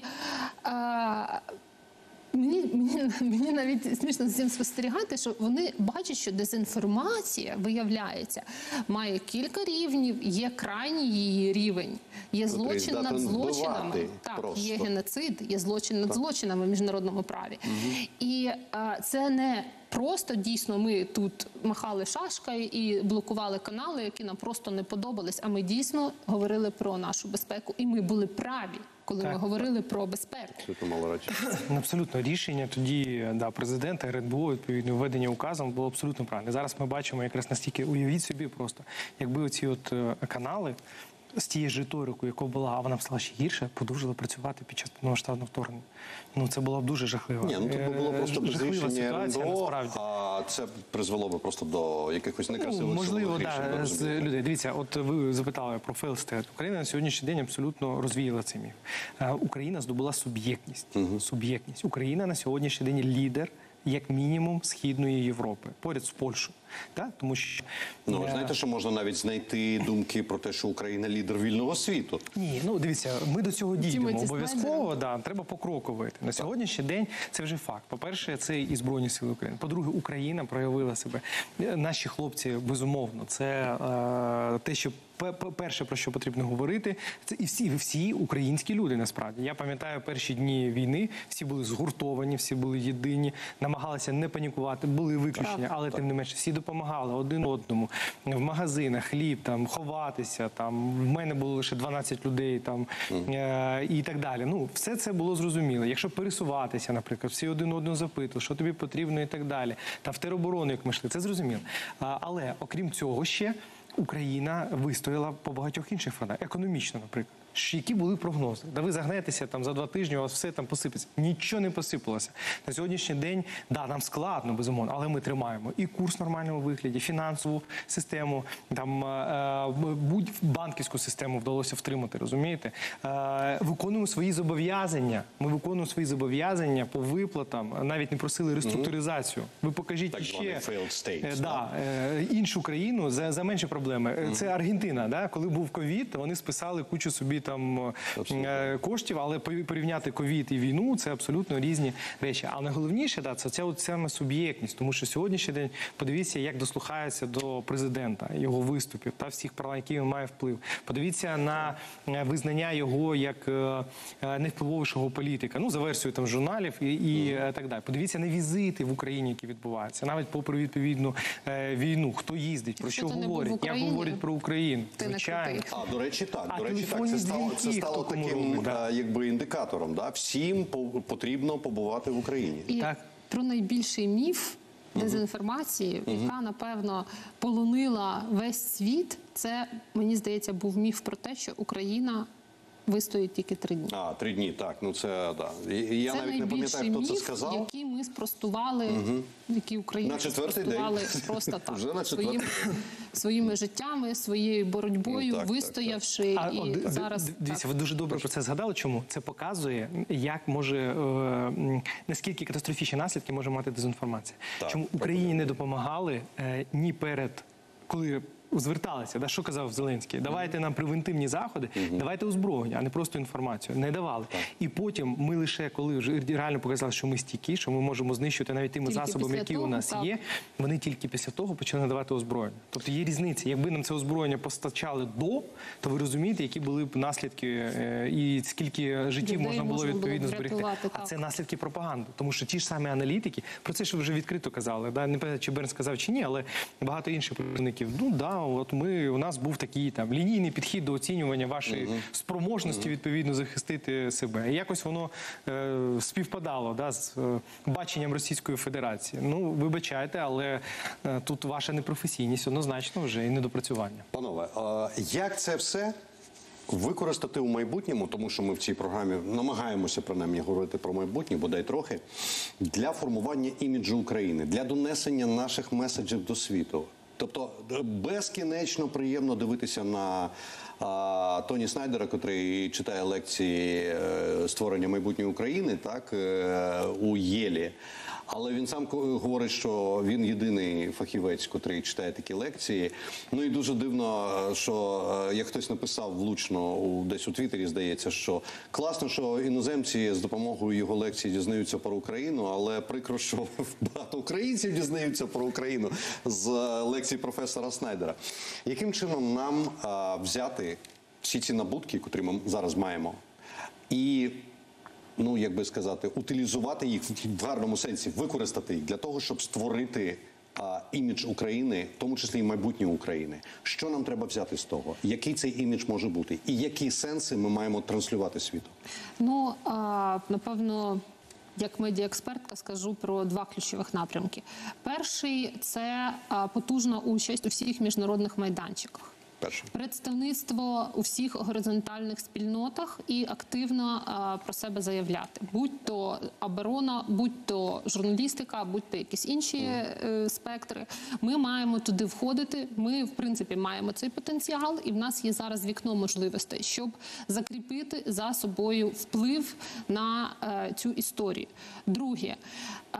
А, Мені, мені, мені навіть смішно за цим спостерігати, що вони бачать, що дезінформація, виявляється, має кілька рівнів, є крайній її рівень, є злочин над здатен злочинами, вбивати так, просто. є геноцид, є злочин над злочинами в міжнародному праві. І а, це не просто дійсно ми тут махали шашкою і блокували канали, які нам просто не подобались, а ми дійсно говорили про нашу безпеку, і ми були праві. коли Так, ми говорили про безпеку. Це мало речі. Абсолютно рішення тоді да, президента, РНБО, відповідно, введення указом було абсолютно правильне. Зараз ми бачимо якраз настільки, уявіть собі просто, якби оці от е, канали з тією ж риторикою, яка була, а вона б стала ще гірше, продовжили працювати під час повномасштабного вторгнення. Ну, це було б дуже жахливо. Ні, ну тут би було просто Е, без жахлива рішення ситуація, РНБО, насправді. а це призвело би просто до якихось некрасивих Ну, можливо, силових рішень, ви да, з розумієте? людей. Дивіться, от ви запитали про failed state. Україна на сьогоднішній день абсолютно розвіяла цей міф. Е, Україна здобула суб'єктність. Суб'єктність. Україна на сьогоднішній день лідер, як мінімум, Східної Європи, поряд з Польщею. Так? Тому що Ну, ви е, знаєте, що можна навіть знайти думки про те, що Україна лідер вільного світу. Ні, ну дивіться, ми до цього дійдемо Тімоті обов'язково. Да, треба покроково йти. На сьогоднішній день це вже факт. По-перше, це і Збройні Сили України. По-друге, Україна проявила себе. Наші хлопці, безумовно, це е, те, що пе- пе- перше, про що потрібно говорити, це і всі, всі українські люди, насправді. Я пам'ятаю перші дні війни, всі були згуртовані, всі були єдині, намагалися не панікувати, були виключення, але тим не менше всі допомагали один одному в магазинах, хліб, там, ховатися, там, в мене було лише дванадцять людей там, е, і так далі. Ну, все це було зрозуміло. Якщо пересуватися, наприклад, всі один одного запитували, що тобі потрібно і так далі. Там в тероборону, як ми йшли, це зрозуміло. А, але, окрім цього ще, Україна вистояла по багатьох інших фронтах. Економічно, наприклад. Ш- Які були прогнози? Да ви загнетеся там за два тижні, у вас все там посипеться. Нічого не посипалося. На сьогоднішній день, да, нам складно, безумовно, але ми тримаємо і курс в нормальному вигляді, фінансову систему, там е, будь банківську систему вдалося втримати, розумієте? Е, виконуємо свої зобов'язання. Ми виконуємо свої зобов'язання по виплатам. Навіть не просили реструктуризацію. Ви покажіть Так іще званий failed states, е, да, е, іншу країну за, за менші проблеми. Е, Це Аргентина. Да? Коли був ковід, вони списали кучу собі там е, коштів, але порі- порівняти ковід і війну – це абсолютно різні речі. А найголовніше, да, це ця от саме суб'єктність, тому що сьогоднішній день, подивіться, як дослухаються до президента, його виступів та всіх прав, які він має вплив. Подивіться на е, визнання його як е, е, невпливовішого політика, ну, за версією там журналів і, і е, так далі. Подивіться на візити в Україні, які відбуваються, навіть попри відповідну е, війну. Хто їздить, про Якщо що ти не був в говорять, як Україні, говорять про Україну. ти не Звичайно. крутий. А, до речі, так. А До речі, так. телефонні Це стало, це дзвінки стало хто кому таким робить, да. е, якби індикатором. Да? Всім по- потрібно побувати в Україні. І Так. про найбільший міф дезінформації, яка, напевно, полонила весь світ, це, мені здається, був міф про те, що Україна вистоїть тільки три дні. А, три дні, так. Ну це, да. І- і Я це навіть не найбільший пам'ятаю, хто міф, це сказав. який ми спростували, який українці На четвертий спростували день. просто так, Вже на своїм, четвертий. своїми життями, своєю боротьбою, Ну, так, так, вистоявши. А, і от, д- зараз д- Дивіться, так. ви дуже добре про це згадали. Чому? Це показує, як може, е, м, наскільки катастрофічні наслідки може мати дезінформація. Так, Чому Україні не допомагали е, ні перед, коли зверталися, да, що казав Зеленський? Давайте нам превентивні заходи, давайте озброєння, а не просто інформацію. Не давали. І потім ми лише, коли вже реально показали, що ми стійкі, що ми можемо знищити навіть тими Тільки засобами, після які у того, нас так. є, вони тільки після того почали надавати озброєння. Тобто є різниця. Якби нам це озброєння постачали до, то ви розумієте, які були б наслідки е, і скільки життів Людей можна було можна було відповідно б зберегти. врятувати, А так. це наслідки пропаганди. Тому що ті ж самі аналітики, про це ж ви вже відкрито казали. Да? Не пам'ятаю, чи Берн сказав чи ні, але багато інших представників. Ну да, от ми, у нас був такий там лінійний підхід до оцінювання вашої спроможності відповідно захистити себе. І якось воно е, співпадало, да, з е, баченням Російської Федерації. Ну, вибачайте, але е, тут ваша непрофесійність однозначно вже і недопрацювання. Панове, а як це все використати у майбутньому, тому що ми в цій програмі намагаємося принаймні говорити про майбутнє, бодай трохи, для формування іміджу України, для донесення наших меседжів до світу. Тобто безкінечно приємно дивитися на а, Тоні Снайдера, котрий читає лекції е, створення майбутньої України, так, е, у Єлі. Але він сам ко- говорить, що він єдиний фахівець, котрий читає такі лекції. Ну і дуже дивно, що е, як хтось написав влучно у- десь у Твіттері, здається, що класно, що іноземці з допомогою його лекцій дізнаються про Україну, але прикро, що багато українців дізнаються про Україну з е, лекцій професора Снайдера. Яким чином нам е, взяти всі ці набутки, котрі ми зараз маємо, і ну, як би сказати, утилізувати їх в гарному сенсі, використати їх для того, щоб створити а, імідж України, в тому числі і майбутнє України. Що нам треба взяти з того? Який цей імідж може бути? І які сенси ми маємо транслювати світу? Ну, а, напевно, як медіаекспертка скажу про два ключових напрямки. Перший – це а, потужна участь у всіх міжнародних майданчиках. Перше. Представництво у всіх горизонтальних спільнотах і активно а, про себе заявляти. Будь-то оборона, будь-то журналістика, будь-то якісь інші е, спектри. Ми маємо туди входити, ми, в принципі, маємо цей потенціал, і в нас є зараз вікно можливостей, щоб закріпити за собою вплив на е, цю історію. Друге, е,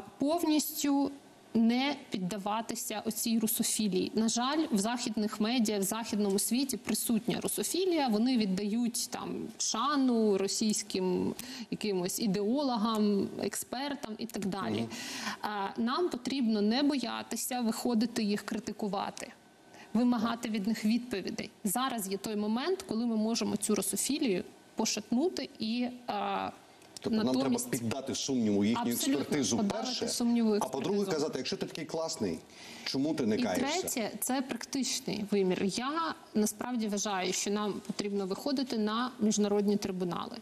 повністю не піддаватися оцій русофілії. На жаль, в західних медіа, в західному світі присутня русофілія. Вони віддають там шану російським якимось ідеологам, експертам і так далі. Mm. Нам потрібно не боятися виходити їх критикувати, вимагати від них відповідей. Зараз є той момент, коли ми можемо цю русофілію пошатнути і Тобто натомість... нам треба піддати сумніву їхню Абсолютно, експертизу перше, сумніву а експертизу. по-друге казати, якщо ти такий класний, чому ти не І каєшся? третє – це практичний вимір. Я насправді вважаю, що нам потрібно виходити на міжнародні трибунали,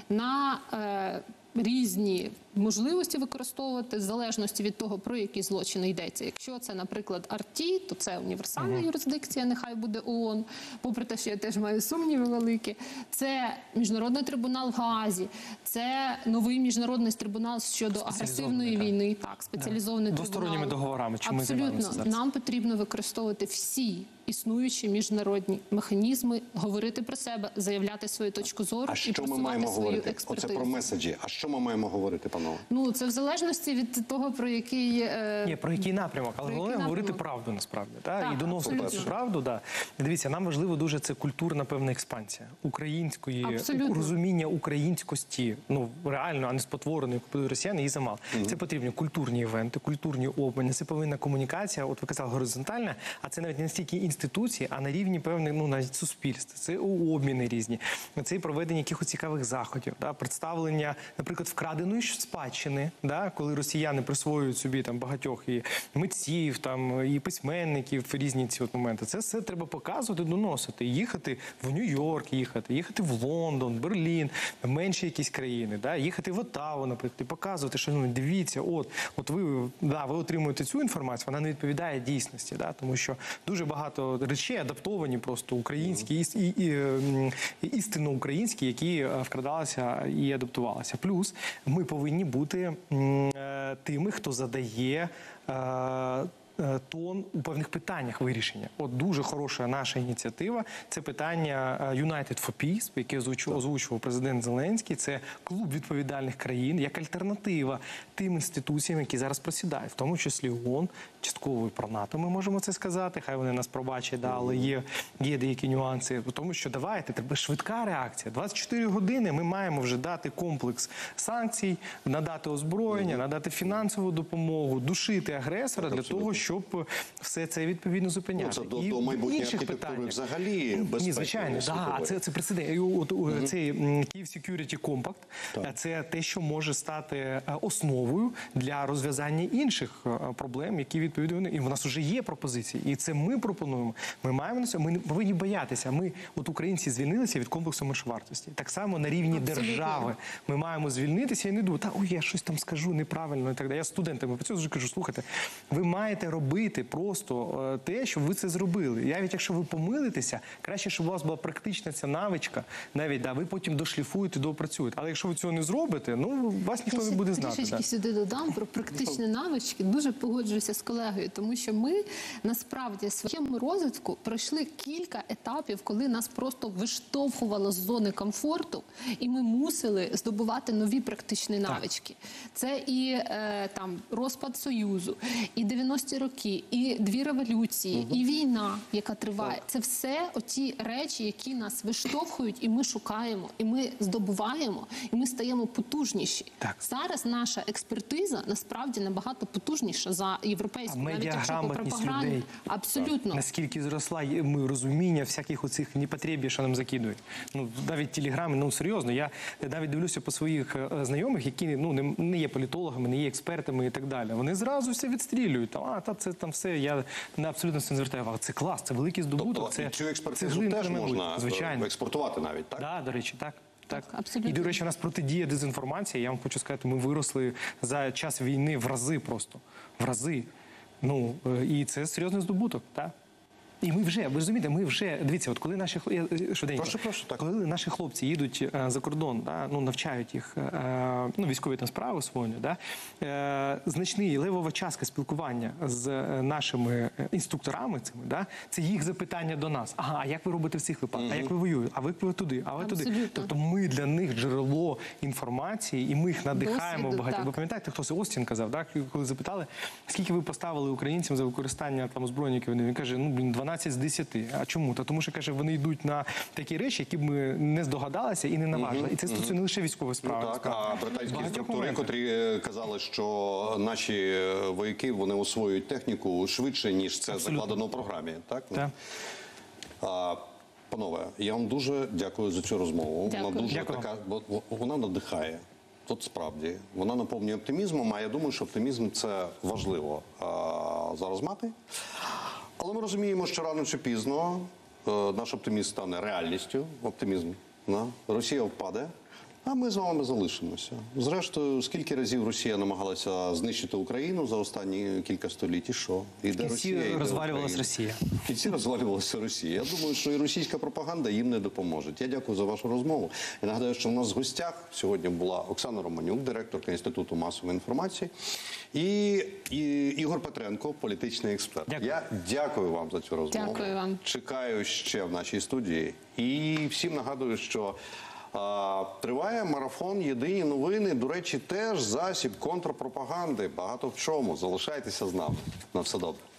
на е, різні можливості використовувати в залежності від того, про які злочини йдеться. Якщо це, наприклад, АРТІ, то це універсальна uh-huh. юрисдикція, нехай буде ООН, попри те, що я теж маю сумніви великі. Це міжнародний трибунал в Гаазі, це новий міжнародний трибунал щодо агресивної так. війни, так, спеціалізований да. трибунал. Двосторонніми договорами, чим ми займаємося зараз. Нам потрібно використовувати всі існуючі міжнародні механізми, говорити про себе, заявляти свою точку зору а і просувати свою експертизу. Оце про меседжі. А що ми маємо говорити, панове? Ну, це в залежності від того, про який... Е... Ні, про який напрямок, але головне говорити напрямок? правду, насправді. Та? Так, І доносити абсолютно. цю правду. Да. Дивіться, нам важливо дуже це культурна певна експансія. Української, Абсолютно. розуміння українськості, ну, реально, а не спотвореної, купили росіяни, її замало. Mm-hmm. Це потрібні культурні івенти, культурні обміни, це повинна комунікація, от ви казали, горизонтальна, а це навіть не настільки інституції, а на рівні певних, ну, навіть суспільств. Це обміни різні, це і проведення якихось цікавих заходів, да? Представлення, наприклад, вкраденої спадщини, да? Коли росіяни присвоюють собі там багатьох і митців, там, і письменників, різні ці от моменти. Це все треба показувати, доносити. Їхати в Нью-Йорк, їхати, їхати в Лондон, Берлін, в менші якісь країни, да? Їхати в Оттаву, наприклад, і показувати, що, ну, дивіться, от, от ви, да, ви отримуєте цю інформацію, вона не відповідає дійсності, да? Тому що дуже багато речей адаптовані просто українські, і, і, і, і істинно українські, які вкрадалися і адаптувалися. Плюс ми повинні бути м, тими, хто задає е, тон у певних питаннях вирішення. От дуже хороша наша ініціатива – це питання United for Peace, яке озвучував, озвучував президент Зеленський. Це клуб відповідальних країн, як альтернатива тим інституціям, які зараз просідають, в тому числі ООН, частково і про НАТО, ми можемо це сказати, хай вони нас пробачать, да, але є, є деякі нюанси, тому що давайте, треба швидка реакція. двадцять чотири години ми маємо вже дати комплекс санкцій, надати озброєння, надати фінансову допомогу, душити агресора для того, щоб все це відповідно зупиняти. Ну, це до, і до майбутньої архітектури питаннях. взагалі безпеки. Ні, звичайно, да, це, це прецедент. І от, угу. Цей Київ Security Compact – це те, що може стати основою для розв'язання інших проблем, які відповідно, і в нас вже є пропозиції. І це ми пропонуємо. Ми маємо на це, ми не повинні боятися. Ми, от українці, звільнилися від комплексу меншовартості. Так само на рівні Абсолютно. Держави ми маємо звільнитися і не думати, та, ой, я щось там скажу неправильно і так далі. Я студентами по цьому вже кажу, слухайте, ви маєте робити просто те, щоб ви це зробили. Я навіть якщо ви помилитеся, краще, щоб у вас була практична ця навичка, навіть, да, ви потім дошліфуєте, доопрацюєте. Але якщо ви цього не зробите, ну, вас ніхто я не буде знати. Трішечки да. сюди додам про практичні навички. Дуже погоджуюся з колегою, тому що ми насправді в своєму розвитку пройшли кілька етапів, коли нас просто виштовхувало з зони комфорту, і ми мусили здобувати нові практичні навички. Це і е, там розпад Союзу, і дев'яності роки, і дві революції, угу. і війна, яка триває. Це все оті речі, які нас виштовхують, і ми шукаємо, і ми здобуваємо, і ми стаємо потужніші. Так. Зараз наша експертиза насправді набагато потужніша за європейську, навіть якщо по пропаганді. Абсолютно. Так. Наскільки зросла ми розуміння всяких оцих непотребів, що нам закидують. Ну, навіть телеграми, ну серйозно, я навіть дивлюся по своїх знайомих, які, ну, не, не є політологами, не є експертами і так далі. Вони зразу все відстрілюють. Там, а, та це там все. Я не абсолютно це не звертаю увагу. Це клас, це великий здобуток. Тобто це і цю експертизу цеглинка теж на майбутнє. можна е, Звичайно. експортувати навіть, так? Да, до речі, так. Так, Так, абсолютно. І, до речі, у нас протидія дезінформації. Я вам хочу сказати, ми виросли за час війни в рази просто. В рази. Ну, е, і це серйозний здобуток, так? І ми вже, ви розумієте, ми вже, дивіться, от коли наші хлопці, я, е, швиденько, Прошу, прошу, так. коли наші хлопці їдуть е, за кордон, да, ну, навчають їх, е, ну, військові там справи освоєння, да, е, значний левова частка спілкування з е, нашими е, інструкторами цими, да, це їх запитання до нас. Ага, а як ви робите в цих випадках? А як ви воюєте? А ви туди? А ви туди? Абсолютно. Тобто ми для них джерело інформації, і ми їх надихаємо Досвіду, багато. так. Ви пам'ятаєте, хтось Остін казав, так, коли запитали, скільки ви поставили українцям за використання там озброєння? Він каже, ну, блін, дванадцять з десяти. А чому? Та тому що, каже, вони йдуть на такі речі, які б ми не здогадалися і не наважили. І це стосується не лише військової справи. Ну, так, а британські Багатьох інструктори, моментів. котрі е, казали, що наші е, вояки вони освоюють техніку швидше, ніж це Абсолютно. закладено в програмі. Так? Так. А, панове, я вам дуже дякую за цю розмову. Дякую. Вона дуже Дякую. така, бо- бо вона надихає. От справді, вона наповнює оптимізмом, а я думаю, що оптимізм це важливо а, зараз мати. Але ми розуміємо, що рано чи пізно е, наш оптимізм стане реальністю. Оптимізм. Да? Росія впаде, а ми з вами залишимося. Зрештою, скільки разів Росія намагалася знищити Україну за останні кілька століть, і що? І де кінці Росія, і де розвалювалась Україна? Росія. В кінці розвалювалася Росія. Я думаю, що і російська пропаганда їм не допоможе. Я дякую за вашу розмову. Я нагадаю, що у нас в гостях сьогодні була Оксана Романюк, директорка Інституту масової інформації, і, і Ігор Петренко, політичний експерт. Дякую. Я дякую вам за цю розмову. Дякую вам. Чекаю ще в нашій студії. І всім нагадую, що а, триває марафон «Єдині новини». До речі, теж засіб контрпропаганди. Багато в чому. Залишайтеся з нами. На все добре.